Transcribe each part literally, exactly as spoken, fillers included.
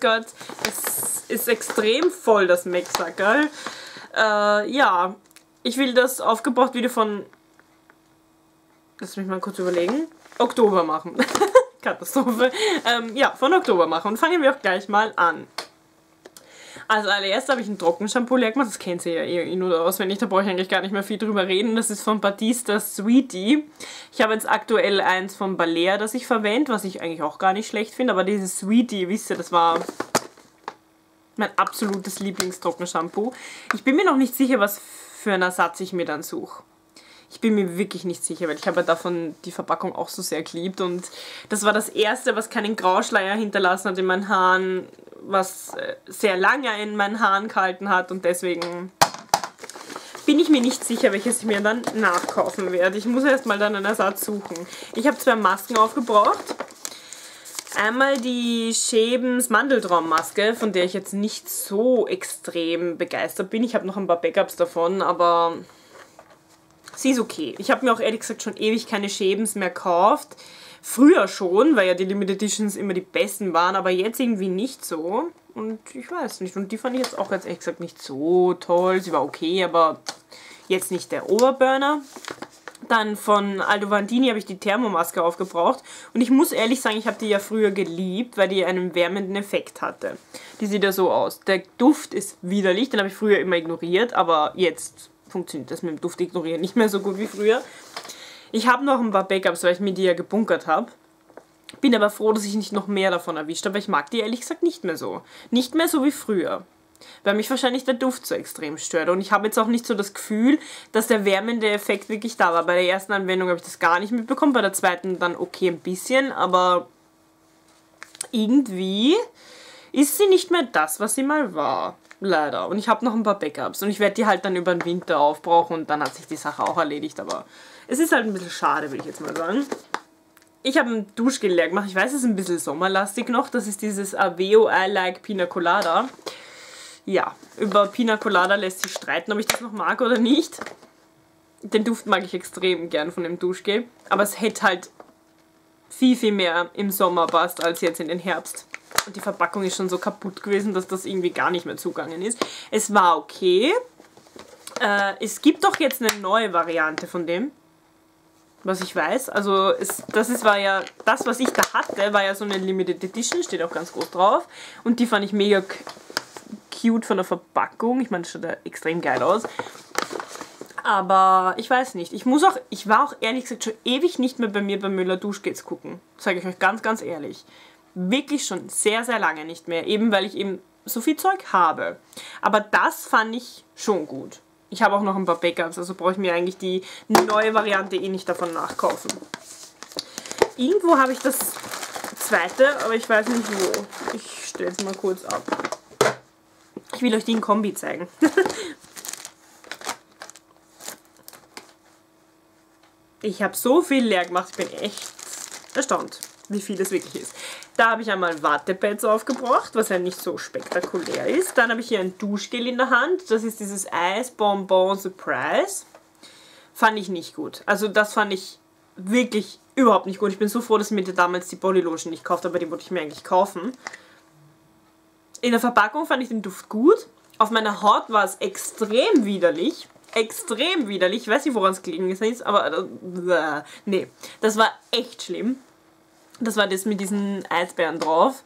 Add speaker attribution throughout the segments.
Speaker 1: Gott, es ist extrem voll, das MAC-Sackerl. Äh, ja, ich will das aufgebraucht wieder von, lass mich mal kurz überlegen, Oktober machen. Katastrophe. Ähm, ja, von Oktober machen. Und fangen wir auch gleich mal an. Also allererst habe ich ein Trockenshampoo leer gemacht, das kennt ihr ja eh in- oder auswendig, da brauche ich eigentlich gar nicht mehr viel drüber reden. Das ist von Batista Sweetie. Ich habe jetzt aktuell eins von Balea, das ich verwende, was ich eigentlich auch gar nicht schlecht finde, aber dieses Sweetie, wisst ihr, das war mein absolutes Lieblingtrockenshampoo. Ich bin mir noch nicht sicher, was für einen Ersatz ich mir dann suche. Ich bin mir wirklich nicht sicher, weil ich habe ja davon die Verpackung auch so sehr geliebt und das war das erste, was keinen Grauschleier hinterlassen hat in meinen Haaren, was sehr lange in meinen Haaren gehalten hat und deswegen bin ich mir nicht sicher, welches ich mir dann nachkaufen werde. Ich muss erstmal dann einen Ersatz suchen. Ich habe zwei Masken aufgebraucht. Einmal die Schäbens Mandeltraummaske, von der ich jetzt nicht so extrem begeistert bin. Ich habe noch ein paar Backups davon, aber sie ist okay. Ich habe mir auch ehrlich gesagt schon ewig keine Schäbens mehr gekauft. Früher schon, weil ja die Limited Editions immer die besten waren, aber jetzt irgendwie nicht so. Und ich weiß nicht. Und die fand ich jetzt auch ganz ehrlich gesagt nicht so toll. Sie war okay, aber jetzt nicht der Oberburner. Dann von Aldo Vandini habe ich die Thermomaske aufgebraucht. Und ich muss ehrlich sagen, ich habe die ja früher geliebt, weil die einen wärmenden Effekt hatte. Die sieht ja so aus. Der Duft ist widerlich, den habe ich früher immer ignoriert, aber jetzt funktioniert das mit dem Duft ignorieren nicht mehr so gut wie früher. Ich habe noch ein paar Backups, weil ich mir die ja gebunkert habe. Bin aber froh, dass ich nicht noch mehr davon erwischt habe, weil ich mag die ehrlich gesagt nicht mehr so. Nicht mehr so wie früher. Weil mich wahrscheinlich der Duft so extrem stört. Und ich habe jetzt auch nicht so das Gefühl, dass der wärmende Effekt wirklich da war. Bei der ersten Anwendung habe ich das gar nicht mitbekommen, bei der zweiten dann okay ein bisschen, aber irgendwie ist sie nicht mehr das, was sie mal war. Leider. Und ich habe noch ein paar Backups. Und ich werde die halt dann über den Winter aufbrauchen und dann hat sich die Sache auch erledigt. Aber es ist halt ein bisschen schade, will ich jetzt mal sagen. Ich habe ein Duschgel leer gemacht. Ich weiß, es ist ein bisschen sommerlastig noch. Das ist dieses Aveo I Like Pina Colada. Ja, über Pina Colada lässt sich streiten, ob ich das noch mag oder nicht. Den Duft mag ich extrem gern von dem Duschgel. Aber es hätte halt viel, viel mehr im Sommer passt als jetzt in den Herbst. Und die Verpackung ist schon so kaputt gewesen, dass das irgendwie gar nicht mehr zugangen ist. Es war okay. Äh, es gibt doch jetzt eine neue Variante von dem, was ich weiß. Also es, das ist, war ja, das was ich da hatte, war ja so eine Limited Edition, steht auch ganz groß drauf. Und die fand ich mega cute von der Verpackung. Ich meine, das schaut ja extrem geil aus. Aber ich weiß nicht. Ich muss auch, ich war auch ehrlich gesagt schon ewig nicht mehr bei mir bei Müller Duschgels gucken. Sage ich euch ganz, ganz ehrlich. Wirklich schon sehr, sehr lange nicht mehr. Eben weil ich eben so viel Zeug habe. Aber das fand ich schon gut. Ich habe auch noch ein paar Backups, also brauche ich mir eigentlich die neue Variante eh nicht davon nachkaufen. Irgendwo habe ich das zweite, aber ich weiß nicht wo. Ich stelle es mal kurz ab. Ich will euch die in Kombi zeigen. Ich habe so viel leer gemacht, ich bin echt erstaunt, wie viel es wirklich ist. Da habe ich einmal Wattepads aufgebracht, was ja nicht so spektakulär ist. Dann habe ich hier ein Duschgel in der Hand. Das ist dieses Ice Bonbon Surprise. Fand ich nicht gut. Also das fand ich wirklich überhaupt nicht gut. Ich bin so froh, dass ich mir damals die Bodylotion nicht gekauft habe, aber die wollte ich mir eigentlich kaufen. In der Verpackung fand ich den Duft gut. Auf meiner Haut war es extrem widerlich. Extrem widerlich. Ich weiß nicht, woran es gelegen ist, aber äh, nee, das war echt schlimm. Das war das mit diesen Eisbären drauf.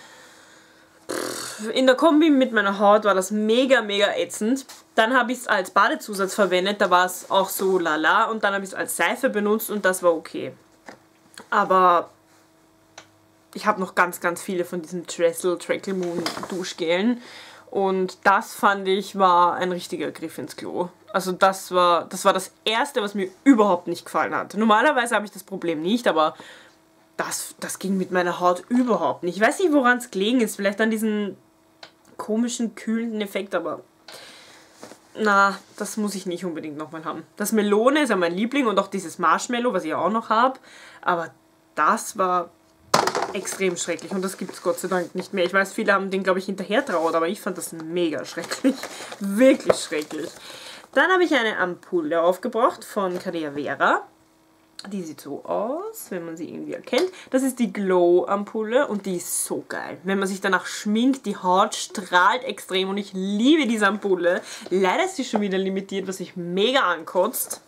Speaker 1: In der Kombi mit meiner Haut war das mega, mega ätzend. Dann habe ich es als Badezusatz verwendet, da war es auch so lala. Und dann habe ich es als Seife benutzt und das war okay. Aber ich habe noch ganz, ganz viele von diesen Trestle Trackle Moon Duschgelen. Und das fand ich war ein richtiger Griff ins Klo. Also das war, das war das Erste, was mir überhaupt nicht gefallen hat. Normalerweise habe ich das Problem nicht, aber Das, das ging mit meiner Haut überhaupt nicht. Ich weiß nicht, woran es gelegen ist. Vielleicht an diesen komischen, kühlenden Effekt, aber na, das muss ich nicht unbedingt nochmal haben. Das Melone ist ja mein Liebling und auch dieses Marshmallow, was ich auch noch habe. Aber das war extrem schrecklich und das gibt es Gott sei Dank nicht mehr. Ich weiß, viele haben den, glaube ich, hinterher trauert, aber ich fand das mega schrecklich. Wirklich schrecklich. Dann habe ich eine Ampulle aufgebracht von Carrera Vera. Die sieht so aus, wenn man sie irgendwie erkennt. Das ist die Glow-Ampulle und die ist so geil. Wenn man sich danach schminkt, die Haut strahlt extrem und ich liebe diese Ampulle. Leider ist sie schon wieder limitiert, was sich mega ankotzt.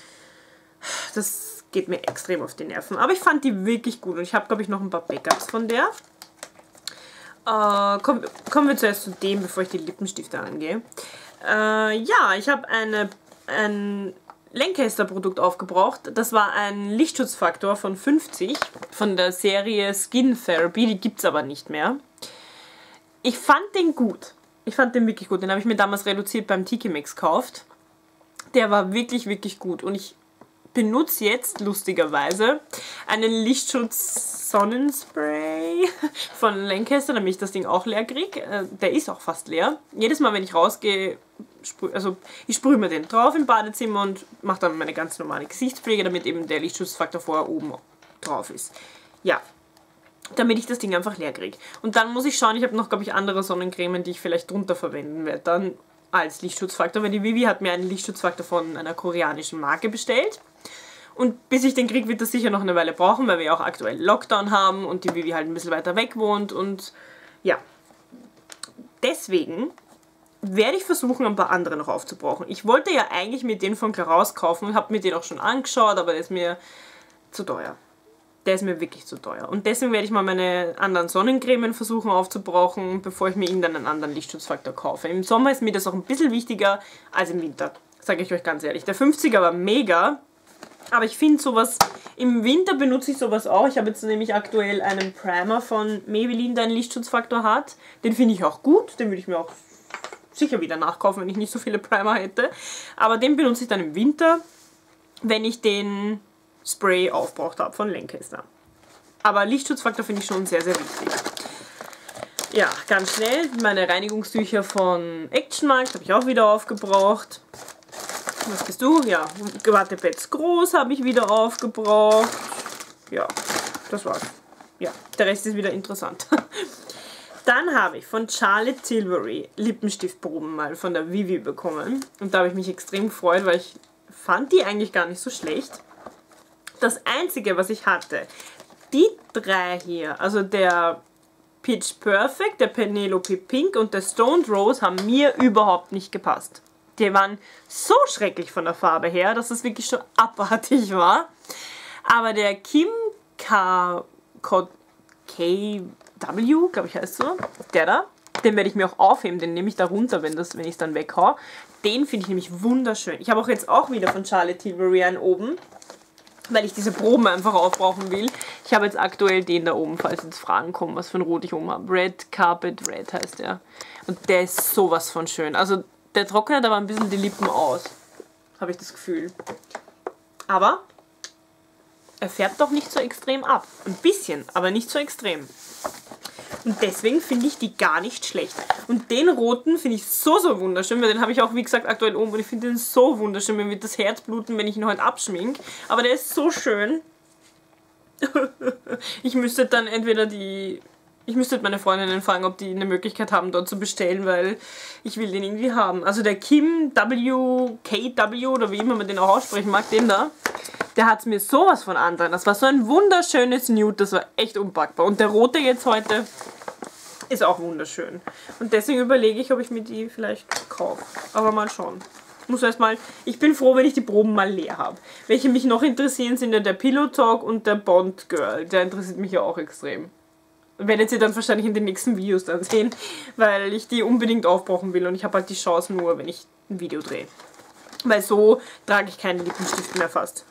Speaker 1: Das geht mir extrem auf die Nerven. Aber ich fand die wirklich gut und ich habe, glaube ich, noch ein paar Backups von der. Äh, kommen, kommen wir zuerst zu dem, bevor ich die Lippenstifte angehe. Äh, ja, ich habe eine, ein Lancaster-Produkt aufgebraucht. Das war ein Lichtschutzfaktor von fünfzig von der Serie Skin Therapy. Die gibt es aber nicht mehr. Ich fand den gut. Ich fand den wirklich gut. Den habe ich mir damals reduziert beim T K Maxx gekauft. Der war wirklich, wirklich gut. Und ich benutze jetzt, lustigerweise, einen Lichtschutz-Sonnenspray von Lancaster, damit ich das Ding auch leer kriege. Der ist auch fast leer. Jedes Mal, wenn ich rausgehe, sprüh, also ich sprühe mir den drauf im Badezimmer und mache dann meine ganz normale Gesichtspflege, damit eben der Lichtschutzfaktor vorher oben drauf ist. Ja, damit ich das Ding einfach leer kriege. Und dann muss ich schauen, ich habe noch, glaube ich, andere Sonnencremen, die ich vielleicht drunter verwenden werde, dann als Lichtschutzfaktor, weil die Vivi hat mir einen Lichtschutzfaktor von einer koreanischen Marke bestellt. Und bis ich den kriege, wird das sicher noch eine Weile brauchen, weil wir ja auch aktuell Lockdown haben und die Vivi halt ein bisschen weiter weg wohnt und ja. Deswegen werde ich versuchen, ein paar andere noch aufzubrauchen. Ich wollte ja eigentlich mir den von Clarins kaufen und habe mir den auch schon angeschaut, aber der ist mir zu teuer. Der ist mir wirklich zu teuer. Und deswegen werde ich mal meine anderen Sonnencremen versuchen aufzubrauchen, bevor ich mir irgendeinen einen anderen Lichtschutzfaktor kaufe. Im Sommer ist mir das auch ein bisschen wichtiger als im Winter, sage ich euch ganz ehrlich. Der fünfziger war mega, aber ich finde sowas, im Winter benutze ich sowas auch. Ich habe jetzt nämlich aktuell einen Primer von Maybelline, der einen Lichtschutzfaktor hat. Den finde ich auch gut, den würde ich mir auch sicher wieder nachkaufen, wenn ich nicht so viele Primer hätte. Aber den benutze ich dann im Winter, wenn ich den Spray aufgebraucht habe von Lancaster. Aber Lichtschutzfaktor finde ich schon sehr, sehr wichtig. Ja, ganz schnell, meine Reinigungstücher von Action Markt habe ich auch wieder aufgebraucht. Was bist du? Ja, Wattepads groß habe ich wieder aufgebraucht. Ja, das war's. Ja, der Rest ist wieder interessant. Dann habe ich von Charlotte Tilbury Lippenstiftproben mal von der Vivi bekommen. Und da habe ich mich extrem gefreut, weil ich fand die eigentlich gar nicht so schlecht. Das einzige, was ich hatte, die drei hier, also der Pitch Perfect, der Penelope Pink und der Stoned Rose, haben mir überhaupt nicht gepasst. Die waren so schrecklich von der Farbe her, dass es wirklich schon abartig war. Aber der Kim K. K W, glaube ich heißt so, der da, den werde ich mir auch aufheben, den nehme ich da runter, wenn, das, wenn ich es dann weghau. Den finde ich nämlich wunderschön. Ich habe auch jetzt auch wieder von Charlotte Tilbury einen oben, weil ich diese Proben einfach aufbrauchen will. Ich habe jetzt aktuell den da oben, falls jetzt Fragen kommen, was für ein Rot ich oben habe. Red Carpet Red heißt der. Und der ist sowas von schön. Also der trocknet aber ein bisschen die Lippen aus, habe ich das Gefühl. Aber er färbt doch nicht so extrem ab. Ein bisschen, aber nicht so extrem. Und deswegen finde ich die gar nicht schlecht. Und den roten finde ich so, so wunderschön, weil den habe ich auch, wie gesagt, aktuell oben und ich finde den so wunderschön. Mir wird das Herz bluten, wenn ich ihn heute abschminke. Aber der ist so schön. Ich müsste dann entweder die... Ich müsste meine Freundinnen fragen, ob die eine Möglichkeit haben, dort zu bestellen, weil ich will den irgendwie haben. Also der Kim W, K W oder wie immer man den auch aussprechen mag, den da, der hat es mir sowas von anderen. Das war so ein wunderschönes Nude, das war echt unpackbar. Und der rote jetzt heute ist auch wunderschön. Und deswegen überlege ich, ob ich mir die vielleicht kaufe. Aber mal schauen. Ich muss erstmal, ich bin froh, wenn ich die Proben mal leer habe. Welche mich noch interessieren, sind ja der Pillow Talk und der Bond Girl. Der interessiert mich ja auch extrem. Werdet ihr dann wahrscheinlich in den nächsten Videos dann sehen, weil ich die unbedingt aufbrauchen will und ich habe halt die Chance nur, wenn ich ein Video drehe. Weil so trage ich keine Lippenstift mehr fast.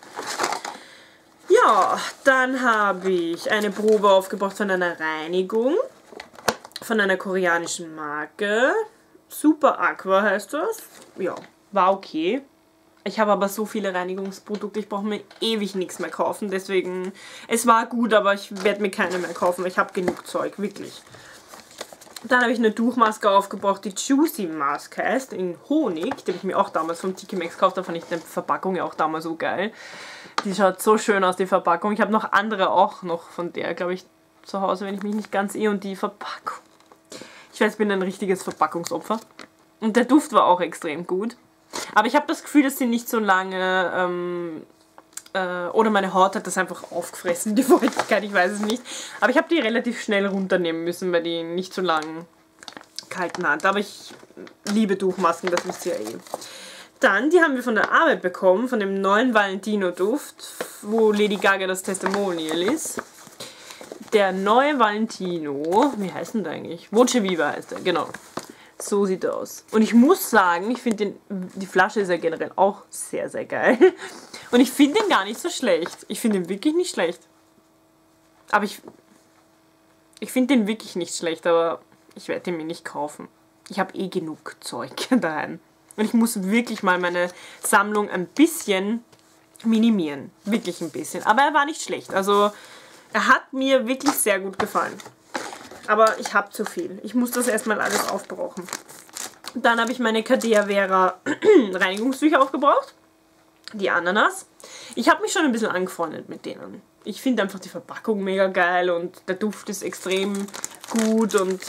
Speaker 1: Ja, dann habe ich eine Probe aufgebraucht von einer Reinigung, von einer koreanischen Marke. Super Aqua heißt das. Ja, war okay. Ich habe aber so viele Reinigungsprodukte, ich brauche mir ewig nichts mehr kaufen, deswegen, es war gut, aber ich werde mir keine mehr kaufen, weil ich habe genug Zeug, wirklich. Dann habe ich eine Duschmaske aufgebraucht, die Juicy Mask heißt, in Honig, die habe ich mir auch damals vom T K Maxx gekauft, da fand ich die Verpackung ja auch damals so geil. Die schaut so schön aus, die Verpackung. Ich habe noch andere auch noch von der, glaube ich, zu Hause, wenn ich mich nicht ganz irre, und die Verpackung. Ich weiß, ich bin ein richtiges Verpackungsopfer. Und der Duft war auch extrem gut. Aber ich habe das Gefühl, dass sie nicht so lange ähm, Äh, oder meine Haut hat das einfach aufgefressen, die Feuchtigkeit, ich weiß es nicht. Aber ich habe die relativ schnell runternehmen müssen, weil die nicht so lang gehalten hat. Aber ich liebe Duftmasken, das wisst ihr ja eh. Dann, die haben wir von der Arbeit bekommen, von dem neuen Valentino-Duft, wo Lady Gaga das Testimonial ist. Der neue Valentino, wie heißt denn der eigentlich? Voce Viva heißt der, genau. So sieht er aus. Und ich muss sagen, ich finde die Flasche ist ja generell auch sehr, sehr geil. Und ich finde ihn gar nicht so schlecht. Ich finde ihn wirklich nicht schlecht. Aber ich, ich finde den wirklich nicht schlecht, aber ich werde ihn mir nicht kaufen. Ich habe eh genug Zeug daheim. Und ich muss wirklich mal meine Sammlung ein bisschen minimieren. Wirklich ein bisschen. Aber er war nicht schlecht. Also er hat mir wirklich sehr gut gefallen. Aber ich habe zu viel. Ich muss das erstmal alles aufbrauchen. Dann habe ich meine Cadea Vera Reinigungstücher aufgebraucht. Die Ananas. Ich habe mich schon ein bisschen angefreundet mit denen. Ich finde einfach die Verpackung mega geil und der Duft ist extrem gut und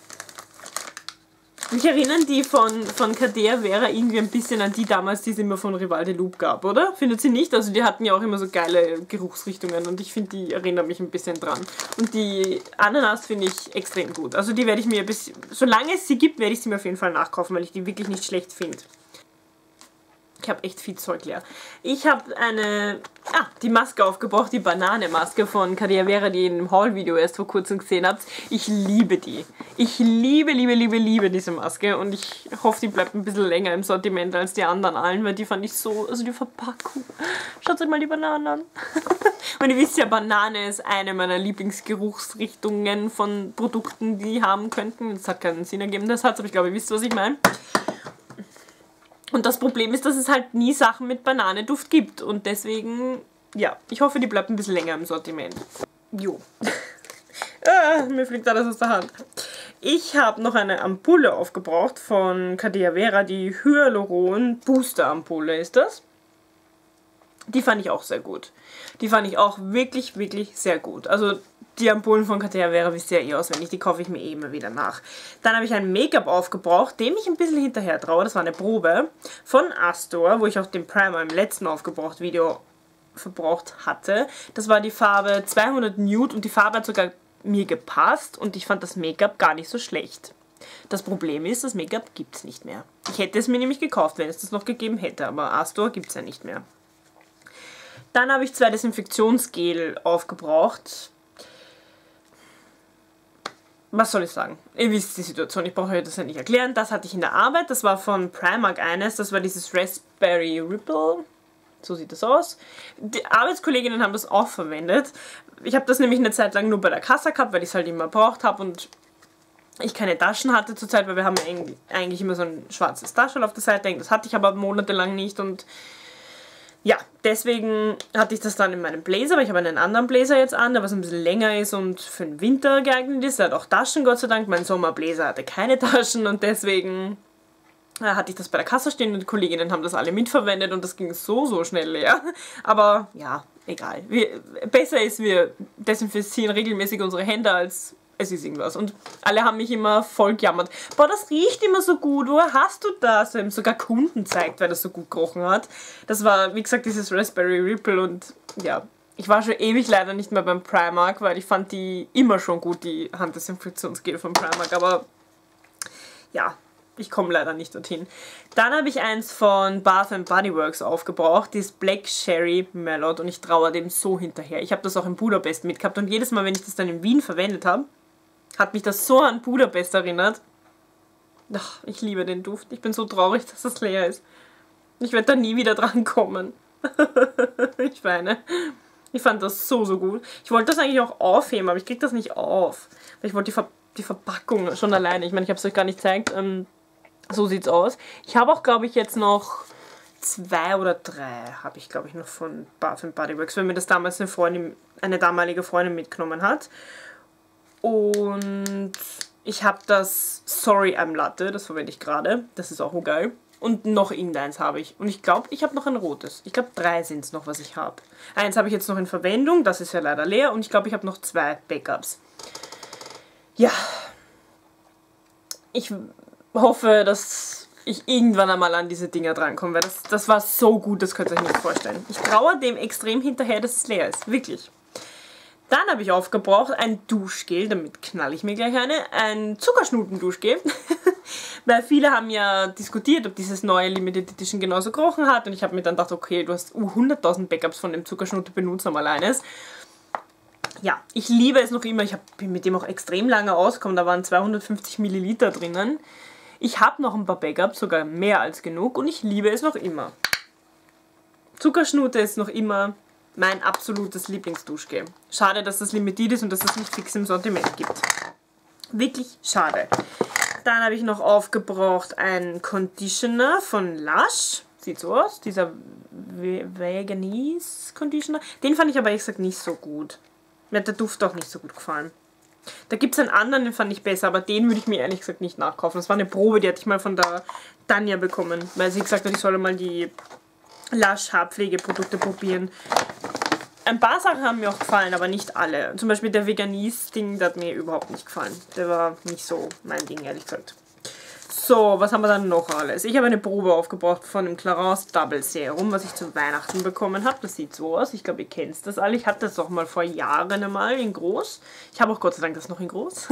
Speaker 1: mich erinnern die von, von Cadea Vera irgendwie ein bisschen an die damals, die es immer von Rival de Loup gab, oder? Findet sie nicht? Also die hatten ja auch immer so geile Geruchsrichtungen und ich finde, die erinnern mich ein bisschen dran. Und die Ananas finde ich extrem gut. Also die werde ich mir, bis, solange es sie gibt, werde ich sie mir auf jeden Fall nachkaufen, weil ich die wirklich nicht schlecht finde. Ich habe echt viel Zeug leer. Ich habe eine, ah, die Maske aufgebraucht, die Banane-Maske von Cadea Vera, die ihr in dem Haul-Video erst vor kurzem gesehen habt. Ich liebe die. Ich liebe, liebe, liebe, liebe diese Maske und ich hoffe, die bleibt ein bisschen länger im Sortiment als die anderen allen, weil die fand ich so, also die Verpackung. Schaut euch mal die Bananen an. Und ihr wisst ja, Banane ist eine meiner Lieblingsgeruchsrichtungen von Produkten, die haben könnten. Das hat keinen Sinn ergeben, das hat, aber ich glaube, ihr wisst, was ich meine. Und das Problem ist, dass es halt nie Sachen mit Bananenduft gibt. Und deswegen, ja, ich hoffe, die bleibt ein bisschen länger im Sortiment. Jo. ah, mir fliegt alles aus der Hand. Ich habe noch eine Ampulle aufgebraucht von Cadea Vera, die Hyaluron Booster Ampulle ist das. Die fand ich auch sehr gut. Die fand ich auch wirklich, wirklich sehr gut. Also die Ampullen von Cadea Vera wisst ihr ja eh auswendig, die kaufe ich mir eh immer wieder nach. Dann habe ich ein Make-up aufgebraucht, dem ich ein bisschen hinterher traue. Das war eine Probe von Astor, wo ich auch den Primer im letzten aufgebraucht Video verbraucht hatte. Das war die Farbe zweihundert Nude und die Farbe hat sogar mir gepasst und ich fand das Make-up gar nicht so schlecht. Das Problem ist, das Make-up gibt es nicht mehr. Ich hätte es mir nämlich gekauft, wenn es das noch gegeben hätte, aber Astor gibt es ja nicht mehr. Dann habe ich zwei Desinfektionsgel aufgebraucht. Was soll ich sagen? Ihr wisst die Situation, ich brauche euch das ja nicht erklären. Das hatte ich in der Arbeit, das war von Primark eines, das war dieses Raspberry Ripple. So sieht das aus. Die Arbeitskolleginnen haben das auch verwendet. Ich habe das nämlich eine Zeit lang nur bei der Kasse gehabt, weil ich es halt immer braucht habe und ich keine Taschen hatte zur Zeit, weil wir haben eigentlich immer so ein schwarzes Taschel auf der Seite. Das hatte ich aber monatelang nicht und ja, deswegen hatte ich das dann in meinem Blazer, aber ich habe einen anderen Blazer jetzt an, der was ein bisschen länger ist und für den Winter geeignet ist. Der hat auch Taschen, Gott sei Dank. Mein Sommerblazer hatte keine Taschen und deswegen äh, hatte ich das bei der Kasse stehen und die Kolleginnen haben das alle mitverwendet und das ging so, so schnell leer. Aber ja, egal. Wir, besser ist, wir desinfizieren regelmäßig unsere Hände als es ist irgendwas. Und alle haben mich immer voll gejammert. Boah, das riecht immer so gut. Woher hast du das? Wir haben sogar Kunden gezeigt, weil das so gut gerochen hat. Das war, wie gesagt, dieses Raspberry Ripple und ja, ich war schon ewig leider nicht mehr beim Primark, weil ich fand die immer schon gut, die Handdesinfektionsgel von Primark, aber ja, ich komme leider nicht dorthin. Dann habe ich eins von Bath and Body Works aufgebraucht, dieses Black Cherry Mallow und ich traue dem so hinterher. Ich habe das auch in Budapest mitgehabt und jedes Mal, wenn ich das dann in Wien verwendet habe, hat mich das so an Budapest erinnert. Ach, ich liebe den Duft. Ich bin so traurig, dass das leer ist. Ich werde da nie wieder dran kommen. Ich weine. Ich fand das so, so gut. Ich wollte das eigentlich auch aufheben, aber ich kriege das nicht auf. Weil ich wollte die, Ver die Verpackung schon alleine. Ich meine, ich habe es euch gar nicht gezeigt. Ähm, so sieht's aus. Ich habe auch, glaube ich, jetzt noch zwei oder drei, habe ich, glaube ich, noch von Bath and Body Works, weil mir das damals eine Freundin, eine damalige Freundin mitgenommen hat. Und ich habe das Sorry I'm Latte, das verwende ich gerade. Das ist auch geil. Und noch irgendeins habe ich. Und ich glaube, ich habe noch ein rotes. Ich glaube, drei sind es noch, was ich habe. Eins habe ich jetzt noch in Verwendung, das ist ja leider leer. Und ich glaube, ich habe noch zwei Backups. Ja. Ich hoffe, dass ich irgendwann einmal an diese Dinger drankomme, weil das, das war so gut, das könnt ihr euch nicht vorstellen. Ich traue dem extrem hinterher, dass es leer ist, wirklich. Dann habe ich aufgebraucht ein Duschgel, damit knall ich mir gleich eine, ein Zuckerschnuten-Duschgel. Weil viele haben ja diskutiert, ob dieses neue Limited Edition genauso gerochen hat. Und ich habe mir dann gedacht, okay, du hast uh, hunderttausend Backups von dem Zuckerschnute benutzt am alleines. Ja, ich liebe es noch immer. Ich hab, bin mit dem auch extrem lange ausgekommen. Da waren zweihundertfünfzig Milliliter drinnen. Ich habe noch ein paar Backups, sogar mehr als genug. Und ich liebe es noch immer. Zuckerschnute ist noch immer mein absolutes Lieblingsduschgel. Schade, dass das limitiert ist und dass es nicht fix im Sortiment gibt. Wirklich schade. Dann habe ich noch aufgebraucht einen Conditioner von Lush. Sieht so aus. Dieser Veganese Conditioner. Den fand ich aber ehrlich gesagt nicht so gut. Mir hat der Duft auch nicht so gut gefallen. Da gibt es einen anderen, den fand ich besser, aber den würde ich mir ehrlich gesagt nicht nachkaufen. Das war eine Probe, die hatte ich mal von der Tanja bekommen, weil sie gesagt hat, ich solle mal die Lush Haarpflegeprodukte probieren. Ein paar Sachen haben mir auch gefallen, aber nicht alle. Zum Beispiel der Veganese-Ding, der hat mir überhaupt nicht gefallen. Der war nicht so mein Ding, ehrlich gesagt. So, was haben wir dann noch alles? Ich habe eine Probe aufgebraucht von dem Clarins Double Serum, was ich zu Weihnachten bekommen habe. Das sieht so aus. Ich glaube, ihr kennt das alle. Ich hatte das auch mal vor Jahren einmal in groß. Ich habe auch Gott sei Dank das noch in groß.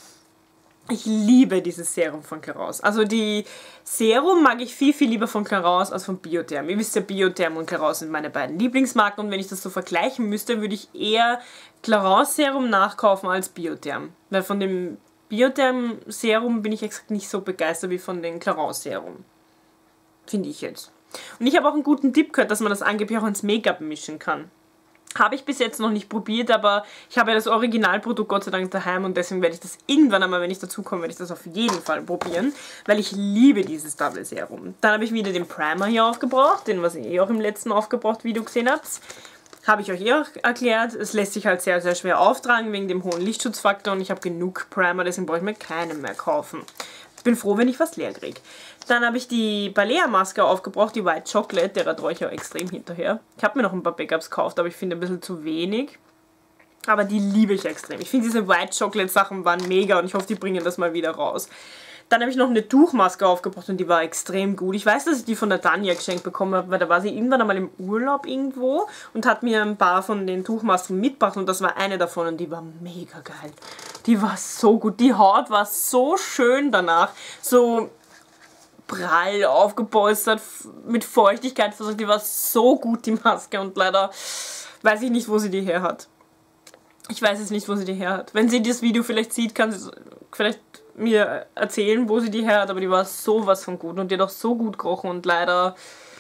Speaker 1: Ich liebe dieses Serum von Clarins. Also die Serum mag ich viel, viel lieber von Clarins als von Biotherm. Ihr wisst ja, Biotherm und Clarins sind meine beiden Lieblingsmarken. Und wenn ich das so vergleichen müsste, würde ich eher Clarins Serum nachkaufen als Biotherm. Weil von dem Biotherm Serum bin ich exakt nicht so begeistert wie von den Clarins Serum. Finde ich jetzt. Und ich habe auch einen guten Tipp gehört, dass man das angeblich auch ins Make-up mischen kann. Habe ich bis jetzt noch nicht probiert, aber ich habe ja das Originalprodukt Gott sei Dank daheim und deswegen werde ich das irgendwann einmal, wenn ich dazu komme, werde ich das auf jeden Fall probieren, weil ich liebe dieses Double Serum. Dann habe ich wieder den Primer hier aufgebraucht, den was ihr eh auch im letzten Aufgebraucht-Video gesehen habt. Habe ich euch eh auch erklärt. Es lässt sich halt sehr, sehr schwer auftragen wegen dem hohen Lichtschutzfaktor und ich habe genug Primer, deswegen brauche ich mir keinen mehr kaufen. Ich bin froh, wenn ich was leer kriege. Dann habe ich die Balea-Maske aufgebraucht, die White Chocolate, der traue ich ja extrem hinterher. Ich habe mir noch ein paar Backups gekauft, aber ich finde ein bisschen zu wenig. Aber die liebe ich extrem. Ich finde diese White Chocolate Sachen waren mega und ich hoffe, die bringen das mal wieder raus. Dann habe ich noch eine Tuchmaske aufgebraucht und die war extrem gut. Ich weiß, dass ich die von der Tanja geschenkt bekommen habe, weil da war sie irgendwann einmal im Urlaub irgendwo und hat mir ein paar von den Tuchmasken mitgebracht und das war eine davon und die war mega geil. Die war so gut. Die Haut war so schön danach. So prall aufgepolstert, mit Feuchtigkeit versorgt. Die war so gut, die Maske. Und leider weiß ich nicht, wo sie die her hat. Ich weiß es nicht, wo sie die her hat. Wenn sie das Video vielleicht sieht, kann sie vielleicht mir erzählen, wo sie die her hat. Aber die war sowas von gut und die hat auch so gut gerochen. Und leider,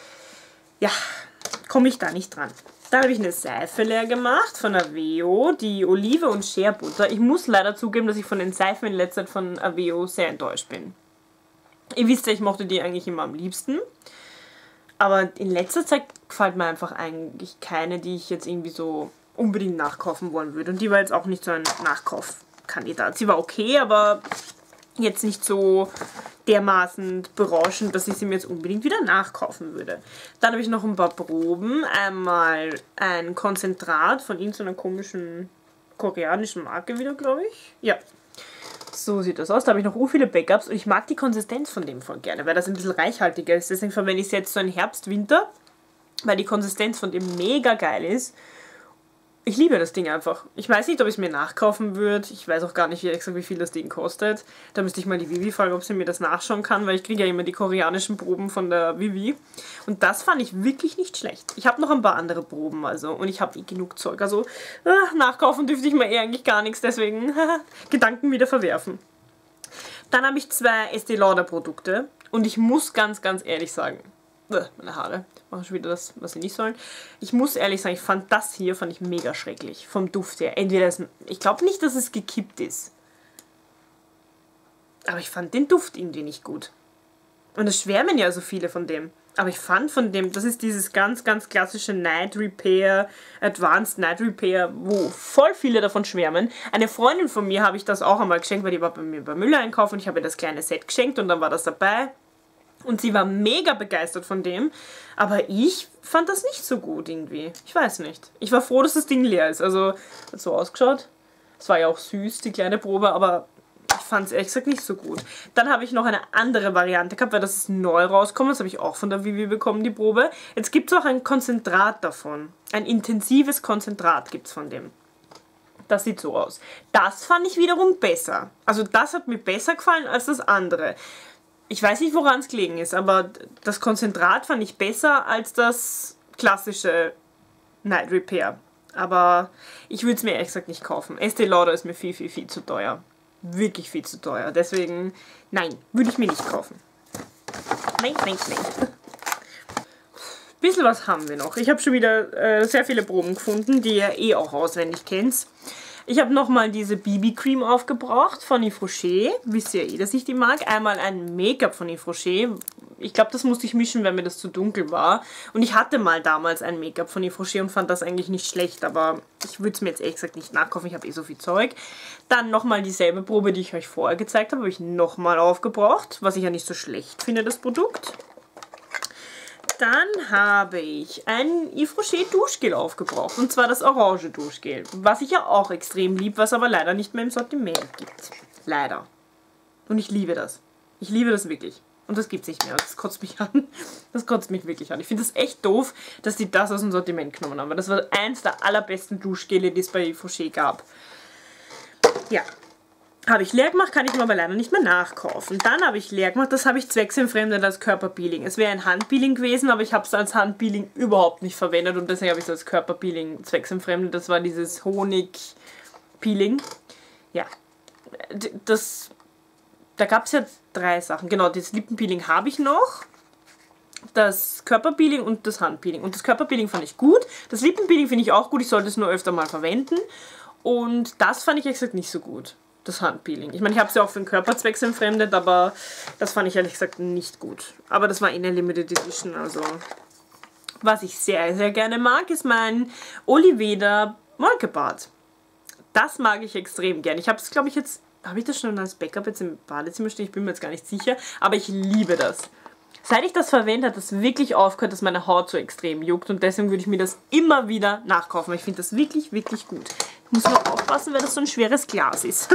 Speaker 1: ja, komme ich da nicht dran. Dann habe ich eine Seife leer gemacht von Aveo, die Olive und Shea Butter. Ich muss leider zugeben, dass ich von den Seifen in letzter Zeit von Aveo sehr enttäuscht bin. Ihr wisst ja, ich mochte die eigentlich immer am liebsten. Aber in letzter Zeit gefällt mir einfach eigentlich keine, die ich jetzt irgendwie so unbedingt nachkaufen wollen würde. Und die war jetzt auch nicht so ein Nachkaufkandidat. Sie war okay, aber jetzt nicht so dermaßen berauschend, dass ich sie mir jetzt unbedingt wieder nachkaufen würde. Dann habe ich noch ein paar Proben. Einmal ein Konzentrat von irgendeiner komischen koreanischen Marke wieder, glaube ich. Ja. So sieht das aus. Da habe ich noch so viele Backups und ich mag die Konsistenz von dem voll gerne, weil das ein bisschen reichhaltiger ist. Deswegen verwende ich es jetzt so im Herbst, Winter, weil die Konsistenz von dem mega geil ist. Ich liebe das Ding einfach. Ich weiß nicht, ob ich es mir nachkaufen würde. Ich weiß auch gar nicht, wie, exakt, wie viel das Ding kostet. Da müsste ich mal die Vivi fragen, ob sie mir das nachschauen kann, weil ich kriege ja immer die koreanischen Proben von der Vivi. Und das fand ich wirklich nicht schlecht. Ich habe noch ein paar andere Proben, also, und ich habe eh genug Zeug. Also, äh, nachkaufen dürfte ich mir eh eigentlich gar nichts, deswegen Gedanken wieder verwerfen. Dann habe ich zwei Estee Lauder Produkte und ich muss ganz, ganz ehrlich sagen, meine Haare machen schon wieder das, was sie nicht sollen. Ich muss ehrlich sagen, ich fand das hier fand ich mega schrecklich. Vom Duft her. Entweder ist, ich glaube nicht, dass es gekippt ist. Aber ich fand den Duft irgendwie nicht gut. Und es schwärmen ja so viele von dem. Aber ich fand von dem, das ist dieses ganz, ganz klassische Night Repair, Advanced Night Repair, wo voll viele davon schwärmen. Eine Freundin von mir habe ich das auch einmal geschenkt, weil die war bei mir beim Müller einkaufen und ich habe ihr das kleine Set geschenkt und dann war das dabei. Und sie war mega begeistert von dem, aber ich fand das nicht so gut irgendwie. Ich weiß nicht. Ich war froh, dass das Ding leer ist. Also, hat so ausgeschaut. Es war ja auch süß, die kleine Probe, aber ich fand es ehrlich gesagt nicht so gut. Dann habe ich noch eine andere Variante gehabt, weil das ist neu rausgekommen. Das habe ich auch von der Vivi bekommen, die Probe. Jetzt gibt es auch ein Konzentrat davon. Ein intensives Konzentrat gibt es von dem. Das sieht so aus. Das fand ich wiederum besser. Also das hat mir besser gefallen als das andere. Ich weiß nicht, woran es gelegen ist, aber das Konzentrat fand ich besser als das klassische Night Repair. Aber ich würde es mir ehrlich gesagt nicht kaufen. Estee Lauder ist mir viel, viel, viel zu teuer. Wirklich viel zu teuer. Deswegen, nein, würde ich mir nicht kaufen. Nein, nein, nein. Bisschen was haben wir noch. Ich habe schon wieder äh, sehr viele Proben gefunden, die ihr eh auch auswendig kennt. Ich habe nochmal diese B B-Cream aufgebraucht von Yves Rocher. Wisst ihr eh, dass ich die mag. Einmal ein Make-up von Yves Rocher. Ich glaube, das musste ich mischen, weil mir das zu dunkel war. Und ich hatte mal damals ein Make-up von Yves Rocher und fand das eigentlich nicht schlecht. Aber ich würde es mir jetzt ehrlich gesagt nicht nachkaufen. Ich habe eh so viel Zeug. Dann nochmal dieselbe Probe, die ich euch vorher gezeigt habe. Habe ich nochmal aufgebraucht. Was ich ja nicht so schlecht finde, das Produkt. Dann habe ich ein Yves Rocher Duschgel aufgebraucht. Und zwar das Orange Duschgel. Was ich ja auch extrem lieb, was aber leider nicht mehr im Sortiment gibt. Leider. Und ich liebe das. Ich liebe das wirklich. Und das gibt es nicht mehr. Das kotzt mich an. Das kotzt mich wirklich an. Ich finde es echt doof, dass die das aus dem Sortiment genommen haben. Weil das war eins der allerbesten Duschgele, die es bei Yves Rocher gab. Ja. Habe ich leer gemacht, kann ich mir aber leider nicht mehr nachkaufen. Dann habe ich leer gemacht, das habe ich zwecksentfremdet als Körperpeeling. Es wäre ein Handpeeling gewesen, aber ich habe es als Handpeeling überhaupt nicht verwendet und deswegen habe ich es als Körperpeeling zwecksentfremdet. Das war dieses Honig-Peeling. Ja, das, da gab es ja drei Sachen. Genau, das Lippenpeeling habe ich noch. Das Körperpeeling und das Handpeeling. Und das Körperpeeling fand ich gut. Das Lippenpeeling finde ich auch gut, ich sollte es nur öfter mal verwenden. Und das fand ich ehrlich gesagt nicht so gut. Das Handpeeling. Ich meine, ich habe es ja auch für den Körperzweck entfremdet, aber das fand ich ehrlich gesagt nicht gut. Aber das war in der Limited Edition, also was ich sehr, sehr gerne mag, ist mein Oliveda Molkebad. Das mag ich extrem gern. Ich habe es, glaube ich, jetzt, habe ich das schon als Backup jetzt im Badezimmer stehen? Ich bin mir jetzt gar nicht sicher, aber ich liebe das. Seit ich das verwende, hat das wirklich aufgehört, dass meine Haut so extrem juckt und deswegen würde ich mir das immer wieder nachkaufen. Ich finde das wirklich, wirklich gut. Muss man aufpassen, weil das so ein schweres Glas ist.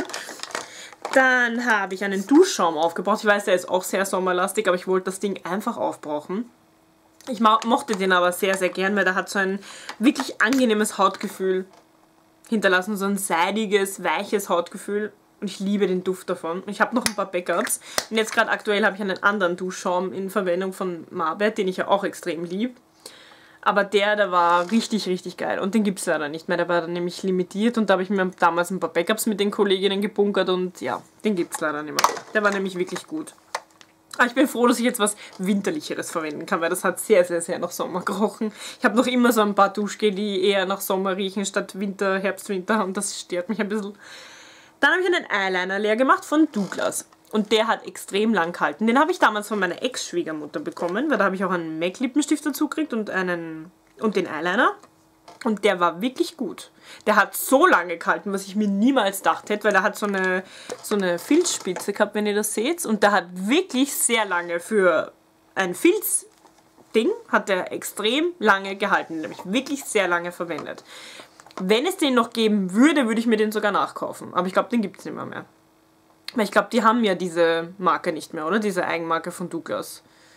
Speaker 1: Dann habe ich einen Duschschaum aufgebraucht. Ich weiß, der ist auch sehr sommerlastig, aber ich wollte das Ding einfach aufbrauchen. Ich mochte den aber sehr, sehr gern, weil der hat so ein wirklich angenehmes Hautgefühl hinterlassen. So ein seidiges, weiches Hautgefühl. Und ich liebe den Duft davon. Ich habe noch ein paar Backups. Und jetzt gerade aktuell habe ich einen anderen Duschschaum in Verwendung von Marbet, den ich ja auch extrem liebe. Aber der, der war richtig, richtig geil. Und den gibt es leider nicht mehr. Der war dann nämlich limitiert und da habe ich mir damals ein paar Backups mit den Kolleginnen gebunkert und ja, den gibt es leider nicht mehr. Der war nämlich wirklich gut. Aber ich bin froh, dass ich jetzt was Winterlicheres verwenden kann, weil das hat sehr, sehr, sehr nach Sommer gerochen. Ich habe noch immer so ein paar Duschgel, die eher nach Sommer riechen statt Winter, Herbst, Winter und das stört mich ein bisschen. Dann habe ich einen Eyeliner leer gemacht von Douglas. Und der hat extrem lang gehalten. Den habe ich damals von meiner Ex-Schwiegermutter bekommen, weil da habe ich auch einen M A C Lippenstift dazu gekriegt und, einen, und den Eyeliner. Und der war wirklich gut. Der hat so lange gehalten, was ich mir niemals gedacht hätte, weil der hat so eine, so eine Filzspitze gehabt, wenn ihr das seht. Und der hat wirklich sehr lange für ein Filzding, hat der extrem lange gehalten. Den habe ich wirklich sehr lange verwendet. Wenn es den noch geben würde, würde ich mir den sogar nachkaufen. Aber ich glaube, den gibt es nicht mehr mehr. Weil ich glaube, die haben ja diese Marke nicht mehr, oder? Diese Eigenmarke von Douglas.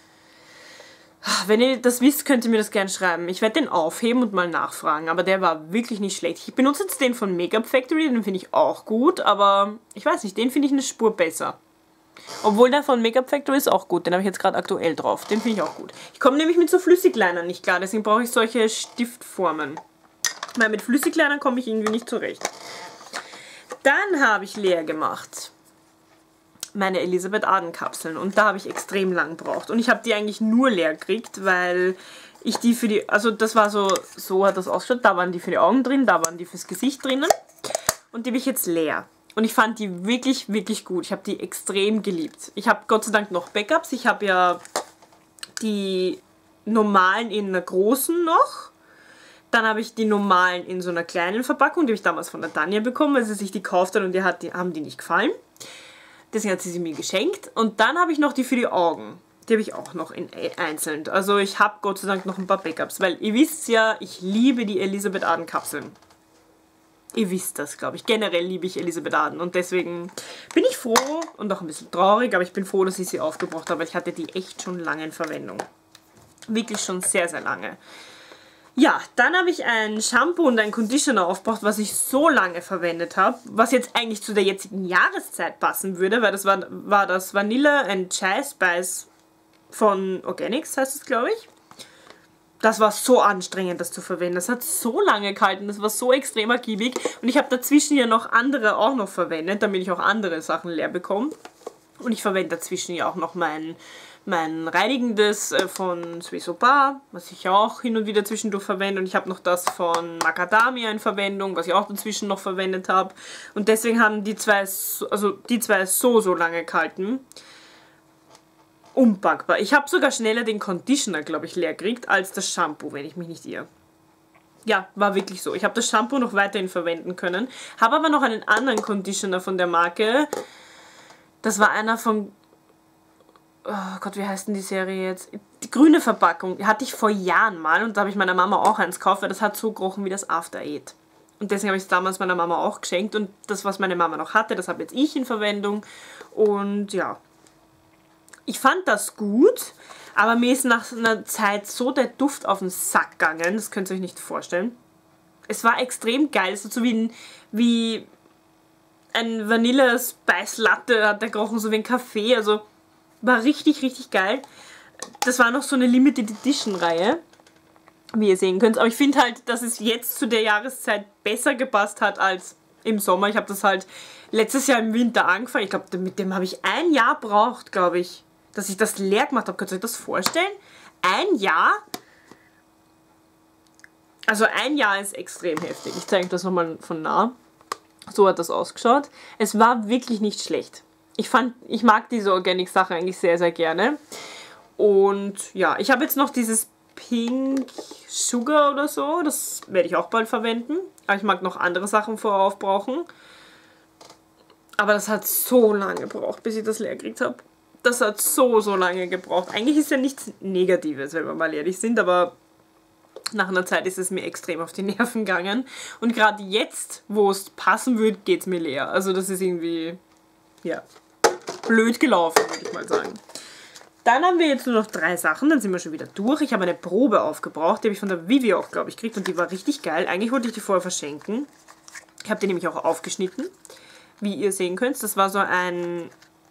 Speaker 1: Wenn ihr das wisst, könnt ihr mir das gerne schreiben. Ich werde den aufheben und mal nachfragen, aber der war wirklich nicht schlecht. Ich benutze jetzt den von Make-up Factory, den finde ich auch gut, aber ich weiß nicht, den finde ich eine Spur besser. Obwohl der von Make-up Factory ist auch gut, den habe ich jetzt gerade aktuell drauf. Den finde ich auch gut. Ich komme nämlich mit so Flüssiglinern nicht klar, deswegen brauche ich solche Stiftformen. Weil mit Flüssiglinern komme ich irgendwie nicht zurecht. Dann habe ich leer gemacht meine Elisabeth Arden Kapseln und da habe ich extrem lang gebraucht und ich habe die eigentlich nur leer gekriegt, weil ich die für die, also das war so, so hat das ausgeschaut, da waren die für die Augen drin, da waren die fürs Gesicht drinnen und die habe ich jetzt leer und ich fand die wirklich, wirklich gut, ich habe die extrem geliebt. Ich habe Gott sei Dank noch Backups, ich habe ja die normalen in einer großen noch, dann habe ich die normalen in so einer kleinen Verpackung, die habe ich damals von der Tanja bekommen, weil sie sich die gekauft hat und die, hat, die haben die nicht gefallen. Deswegen hat sie sie mir geschenkt. Und dann habe ich noch die für die Augen. Die habe ich auch noch in einzeln. Also ich habe Gott sei Dank noch ein paar Backups. Weil ihr wisst ja, ich liebe die Elisabeth Arden Kapseln. Ihr wisst das, glaube ich. Generell liebe ich Elisabeth Arden und deswegen bin ich froh und auch ein bisschen traurig, aber ich bin froh, dass ich sie aufgebraucht habe, weil ich hatte die echt schon lange in Verwendung. Wirklich schon sehr, sehr lange. Ja, dann habe ich ein Shampoo und ein Conditioner aufgebraucht, was ich so lange verwendet habe, was jetzt eigentlich zu der jetzigen Jahreszeit passen würde, weil das war, war das Vanilla and Chai Spice von Organics, heißt es, glaube ich. Das war so anstrengend, das zu verwenden. Das hat so lange gehalten, das war so extrem ergiebig. Und ich habe dazwischen ja noch andere auch noch verwendet, damit ich auch andere Sachen leer bekomme. Und ich verwende dazwischen ja auch noch mein, mein reinigendes von Swiss-Au-Pair, was ich auch hin und wieder zwischendurch verwende. Und ich habe noch das von Macadamia in Verwendung, was ich auch dazwischen noch verwendet habe. Und deswegen haben die zwei, also die zwei so, so lange gehalten. Unpackbar. Ich habe sogar schneller den Conditioner, glaube ich, leer gekriegt, als das Shampoo, wenn ich mich nicht irre. Ja, war wirklich so. Ich habe das Shampoo noch weiterhin verwenden können. Habe aber noch einen anderen Conditioner von der Marke. Das war einer von... Oh Gott, wie heißt denn die Serie jetzt? Die grüne Verpackung. Die hatte ich vor Jahren mal und da habe ich meiner Mama auch eins gekauft, weil das hat so gerochen wie das After Eight. Und deswegen habe ich es damals meiner Mama auch geschenkt und das, was meine Mama noch hatte, das habe jetzt ich in Verwendung. Und ja... Ich fand das gut, aber mir ist nach einer Zeit so der Duft auf den Sack gegangen, das könnt ihr euch nicht vorstellen. Es war extrem geil, es ist so wie ein, wie ein Vanilla Spice Latte, hat der gerochen, so wie ein Kaffee, also war richtig, richtig geil. Das war noch so eine Limited Edition Reihe, wie ihr sehen könnt, aber ich finde halt, dass es jetzt zu der Jahreszeit besser gepasst hat als im Sommer. Ich habe das halt letztes Jahr im Winter angefangen, ich glaube, mit dem habe ich ein Jahr braucht, glaube ich. Dass ich das leer gemacht habe. Könnt ihr euch das vorstellen? Ein Jahr? Also ein Jahr ist extrem heftig. Ich zeige euch das nochmal von nah. So hat das ausgeschaut. Es war wirklich nicht schlecht. Ich fand, ich mag diese Organic-Sache eigentlich sehr, sehr gerne. Und ja, ich habe jetzt noch dieses Pink Sugar oder so. Das werde ich auch bald verwenden. Aber ich mag noch andere Sachen voraufbrauchen. Aber das hat so lange gebraucht, bis ich das leer gekriegt habe. Das hat so, so lange gebraucht. Eigentlich ist ja nichts Negatives, wenn wir mal ehrlich sind, aber nach einer Zeit ist es mir extrem auf die Nerven gegangen. Und gerade jetzt, wo es passen würde, geht es mir leer. Also das ist irgendwie, ja, blöd gelaufen, würde ich mal sagen. Dann haben wir jetzt nur noch drei Sachen, dann sind wir schon wieder durch. Ich habe eine Probe aufgebraucht, die habe ich von der Vivi auch, glaube ich, gekriegt und die war richtig geil. Eigentlich wollte ich die vorher verschenken. Ich habe die nämlich auch aufgeschnitten, wie ihr sehen könnt. Das war so ein...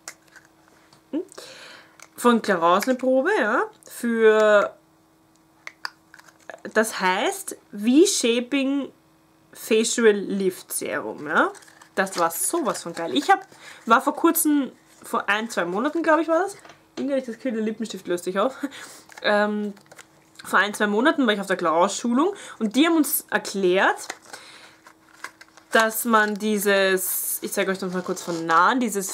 Speaker 1: von Clarins eine Probe, ja, für, das heißt V-Shaping Facial Lift Serum, ja, das war sowas von geil. Ich hab, war vor kurzem, vor ein, zwei Monaten, glaube ich, war das, irgendwie das kühle Lippenstift löst sich auf, ähm, vor ein, zwei Monaten war ich auf der Clarins Schulung und die haben uns erklärt, dass man dieses, ich zeige euch das mal kurz von nahen, dieses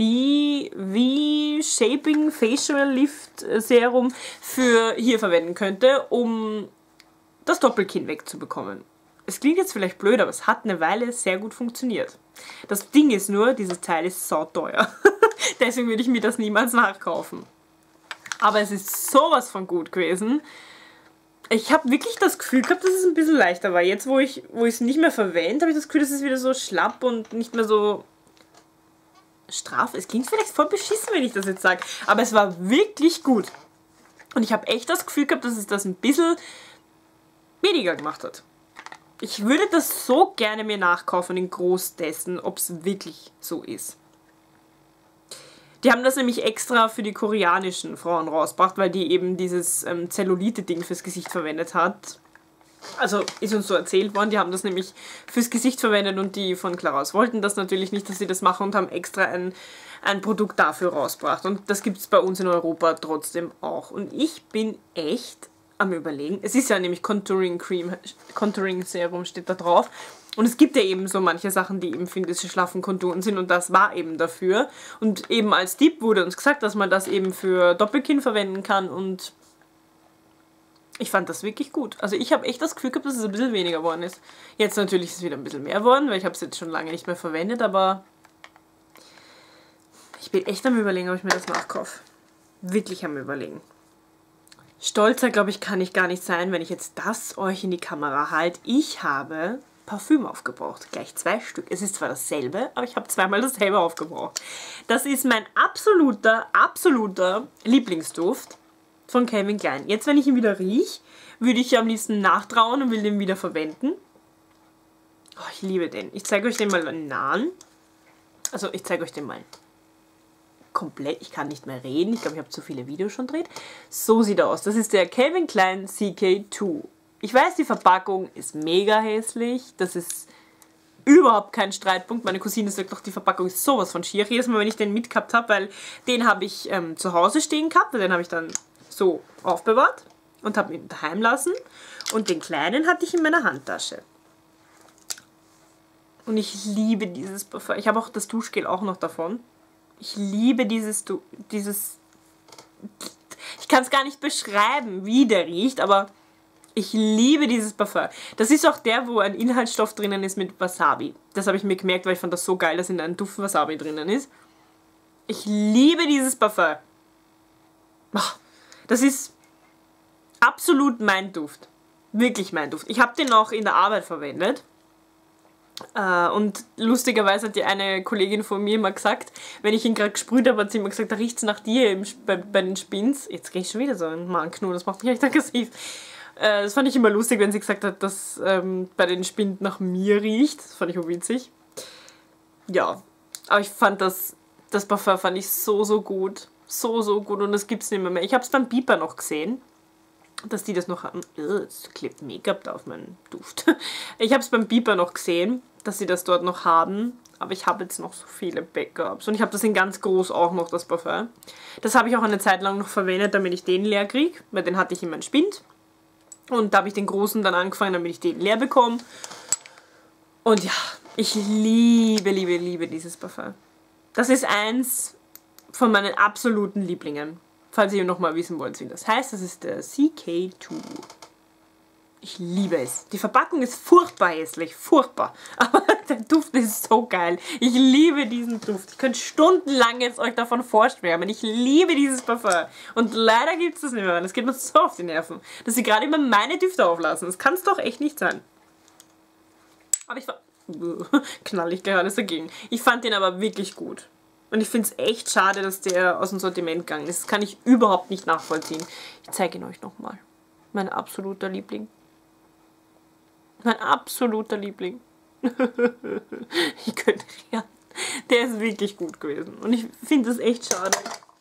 Speaker 1: V-Shaping Facial Lift Serum für hier verwenden könnte, um das Doppelkinn wegzubekommen. Es klingt jetzt vielleicht blöd, aber es hat eine Weile sehr gut funktioniert. Das Ding ist nur, dieses Teil ist sauteuer. Deswegen würde ich mir das niemals nachkaufen. Aber es ist sowas von gut gewesen. Ich habe wirklich das Gefühl gehabt, dass es ein bisschen leichter war. Jetzt, wo ich wo ich es nicht mehr verwende, habe ich das Gefühl, dass es wieder so schlapp und nicht mehr so straff. Es klingt vielleicht voll beschissen, wenn ich das jetzt sage. Aber es war wirklich gut. Und ich habe echt das Gefühl gehabt, dass es das ein bisschen weniger gemacht hat. Ich würde das so gerne mir nachkaufen in groß testen, ob es wirklich so ist. Die haben das nämlich extra für die koreanischen Frauen rausgebracht, weil die eben dieses ähm, Zellulite-Ding fürs Gesicht verwendet hat. Also ist uns so erzählt worden, die haben das nämlich fürs Gesicht verwendet und die von Clarins wollten das natürlich nicht, dass sie das machen und haben extra ein, ein Produkt dafür rausgebracht. Und das gibt es bei uns in Europa trotzdem auch. Und ich bin echt am Überlegen. Es ist ja nämlich Contouring Cream, Contouring Serum steht da drauf. Und es gibt ja eben so manche Sachen, die eben für diese schlaffen Konturen sind und das war eben dafür. Und eben als Tipp wurde uns gesagt, dass man das eben für Doppelkinn verwenden kann und ich fand das wirklich gut. Also ich habe echt das Gefühl gehabt, dass es ein bisschen weniger geworden ist. Jetzt natürlich ist es wieder ein bisschen mehr geworden, weil ich habe es jetzt schon lange nicht mehr verwendet, aber ich bin echt am Überlegen, ob ich mir das nachkaufe. Wirklich am Überlegen. Stolzer, glaube ich, kann ich gar nicht sein, wenn ich jetzt das euch in die Kamera halte. Ich habe Parfüm aufgebraucht. Gleich zwei Stück. Es ist zwar dasselbe, aber ich habe zweimal dasselbe aufgebraucht. Das ist mein absoluter, absoluter Lieblingsduft von Calvin Klein. Jetzt, wenn ich ihn wieder rieche, würde ich am liebsten nachtrauen und will den wieder verwenden. Oh, ich liebe den. Ich zeige euch den mal nahen. Also, ich zeige euch den mal komplett. Ich kann nicht mehr reden. Ich glaube, ich habe zu viele Videos schon gedreht. So sieht er aus. Das ist der Calvin Klein C K zwei. Ich weiß, die Verpackung ist mega hässlich. Das ist überhaupt kein Streitpunkt. Meine Cousine sagt doch, die Verpackung ist sowas von schier. Jedes Mal, wenn ich den mitgehabt habe, weil den habe ich ähm, zu Hause stehen gehabt. Den habe ich dann so aufbewahrt und habe ihn daheim lassen. Und den kleinen hatte ich in meiner Handtasche. Und ich liebe dieses Parfum. Ich habe auch das Duschgel auch noch davon. Ich liebe dieses... Du dieses ich kann es gar nicht beschreiben, wie der riecht, aber... Ich liebe dieses Parfum. Das ist auch der, wo ein Inhaltsstoff drinnen ist mit Wasabi. Das habe ich mir gemerkt, weil ich fand das so geil, dass in einem Duft Wasabi drinnen ist. Ich liebe dieses Parfum. Das ist absolut mein Duft. Wirklich mein Duft. Ich habe den auch in der Arbeit verwendet. Und lustigerweise hat die eine Kollegin von mir immer gesagt, wenn ich ihn gerade gesprüht habe, hat sie immer gesagt, da riecht es nach dir im, bei, bei den Spins. Jetzt riecht schon wieder so ein Mannknull, das macht mich echt aggressiv. Das fand ich immer lustig, wenn sie gesagt hat, dass ähm, bei den Spind nach mir riecht. Das fand ich auch witzig. Ja, aber ich fand das, das Parfum fand ich so, so gut. So, so gut und das gibt es nicht mehr, mehr. Ich habe es beim Biber noch gesehen, dass die das noch haben. Es klebt Make-up da auf meinen Duft. Ich habe es beim Biber noch gesehen, dass sie das dort noch haben. Aber ich habe jetzt noch so viele Backups. Und ich habe das in ganz groß auch noch, das Parfum. Das habe ich auch eine Zeit lang noch verwendet, damit ich den leer kriege. Weil den hatte ich in meinem Spind. Und da habe ich den großen dann angefangen, damit ich den leer bekomme. Und ja, ich liebe, liebe, liebe dieses Parfum. Das ist eins von meinen absoluten Lieblingen. Falls ihr nochmal wissen wollt, wie das heißt, das ist der C K zwei. Ich liebe es. Die Verpackung ist furchtbar hässlich, furchtbar. Aber der Duft ist so geil. Ich liebe diesen Duft. Ich könnte stundenlang jetzt euch davon vorschwärmen. Ich liebe dieses Parfum. Und leider gibt es das nicht mehr. Das geht mir so auf die Nerven, dass sie gerade immer meine Düfte auflassen. Das kann es doch echt nicht sein. Aber ich fand... knall ich gleich alles dagegen. Ich fand den aber wirklich gut. Und ich finde es echt schade, dass der aus dem Sortiment gegangen ist. Das kann ich überhaupt nicht nachvollziehen. Ich zeige ihn euch nochmal. Mein absoluter Liebling. Mein absoluter Liebling. Ich könnte ja. Der ist wirklich gut gewesen. Und ich finde es echt schade,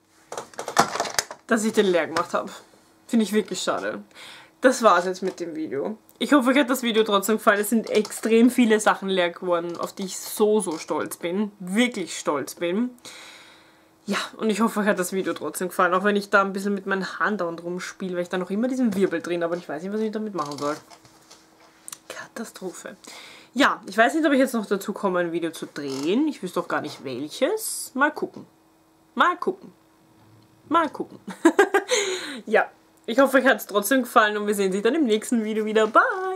Speaker 1: dass ich den leer gemacht habe. Finde ich wirklich schade. Das war's jetzt mit dem Video. Ich hoffe, euch hat das Video trotzdem gefallen. Es sind extrem viele Sachen leer geworden, auf die ich so, so stolz bin. Wirklich stolz bin. Ja, und ich hoffe, euch hat das Video trotzdem gefallen. Auch wenn ich da ein bisschen mit meinen Haaren rumspiele, weil ich da noch immer diesen Wirbel drin habe. Aber ich weiß nicht, was ich damit machen soll. Katastrophe. Ja, ich weiß nicht, ob ich jetzt noch dazu komme, ein Video zu drehen. Ich wüsste auch gar nicht welches. Mal gucken. Mal gucken. Mal gucken. Ja, ich hoffe, euch hat es trotzdem gefallen und wir sehen sich dann im nächsten Video wieder. Bye!